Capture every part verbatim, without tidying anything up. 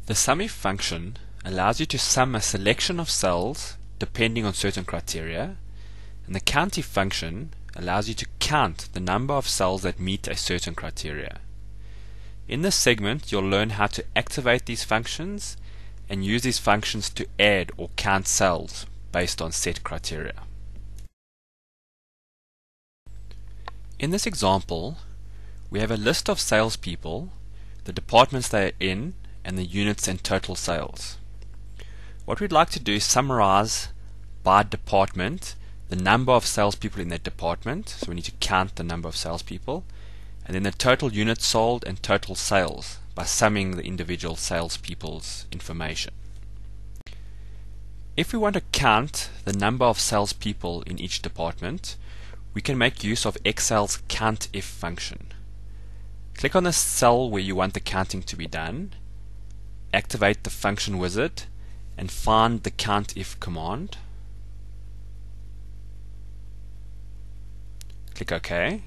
The SUMIF function allows you to sum a selection of cells depending on certain criteria, and the COUNTIF function allows you to count the number of cells that meet a certain criteria. In this segment, you'll learn how to activate these functions and use these functions to add or count cells based on set criteria. In this example, we have a list of salespeople, the departments they are in, and the units and total sales. What we'd like to do is summarize by department the number of salespeople in that department, so we need to count the number of salespeople, and then the total units sold and total sales by summing the individual salespeople's information. If we want to count the number of salespeople in each department, we can make use of Excel's COUNTIF function. Click on the cell where you want the counting to be done, activate the function wizard, and find the COUNTIF command. Click OK.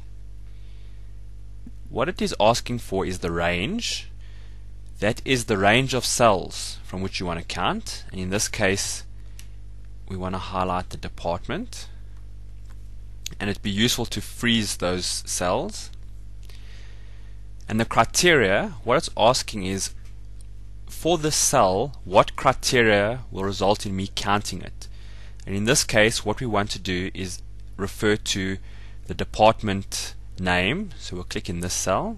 What it is asking for is the range. That is the range of cells from which you want to count, and in this case we want to highlight the department, and it'd be useful to freeze those cells. And the criteria, what it's asking is, for this cell, what criteria will result in me counting it? And in this case, what we want to do is refer to the department name, so we'll click in this cell,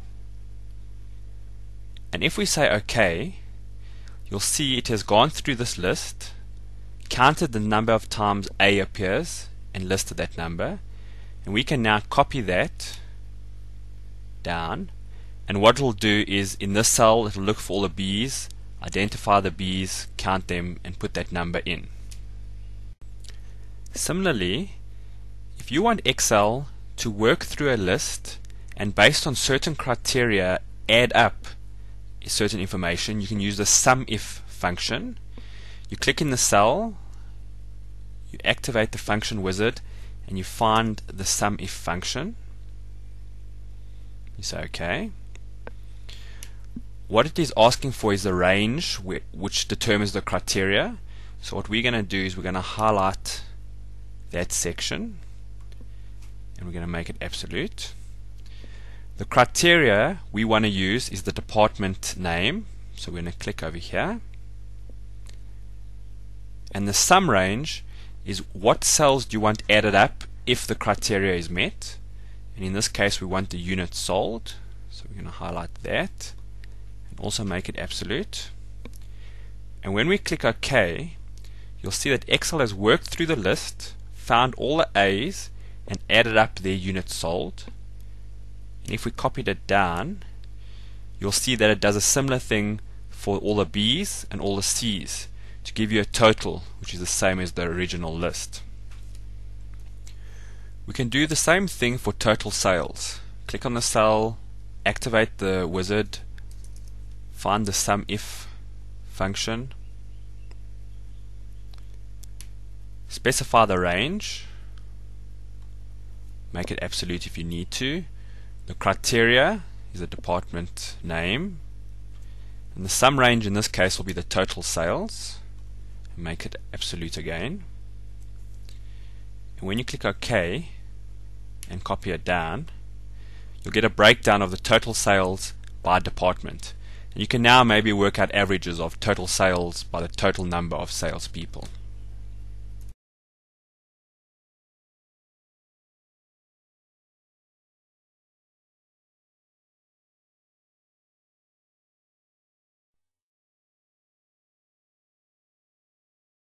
and if we say OK, you'll see it has gone through this list, counted the number of times A appears, and listed that number, and we can now copy that down, and what it'll do is, in this cell it'll look for all the B's, identify the B's, count them, and put that number in. Similarly, if you want Excel to work through a list and based on certain criteria add up certain information, you can use the SUMIF function. You click in the cell, you activate the function wizard, and you find the SUMIF function. You say OK. What it is asking for is the range which determines the criteria. So what we're going to do is we're going to highlight that section, and we're going to make it absolute. The criteria we want to use is the department name, so we're going to click over here, and the sum range is what cells do you want added up if the criteria is met, and in this case we want the units sold, so we're going to highlight that and also make it absolute. And when we click OK, you'll see that Excel has worked through the list, found all the A's, and added up their units sold. And if we copied it down, you'll see that it does a similar thing for all the B's and all the C's to give you a total which is the same as the original list. We can do the same thing for total sales. Click on the cell, activate the wizard, find the SUMIF function, specify the range, make it absolute if you need to. The criteria is the department name, and the sum range in this case will be the total sales, and make it absolute again. And when you click OK and copy it down, you'll get a breakdown of the total sales by department, and you can now maybe work out averages of total sales by the total number of salespeople.